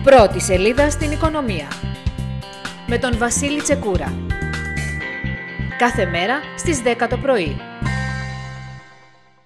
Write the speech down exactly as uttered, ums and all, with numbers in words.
Πρώτη σελίδα στην οικονομία. Με τον Βασίλη Τσεκούρα. Κάθε μέρα στις δέκα το πρωί.